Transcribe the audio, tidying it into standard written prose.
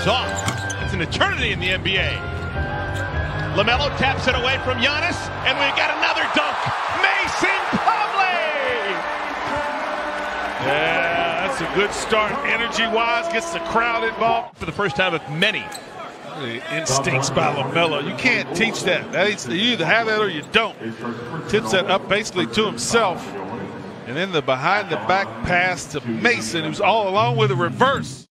off. It's an eternity in the NBA. LaMelo taps it away from Giannis, and we got another dunk. Mason Plumlee! Yeah, that's a good start energy-wise, gets the crowd involved. For the first time of many. The instincts by LaMelo. You can't teach that. You either have that or you don't. Tips that up basically to himself. And then the behind-the-back pass to Mason, who's all along with a reverse.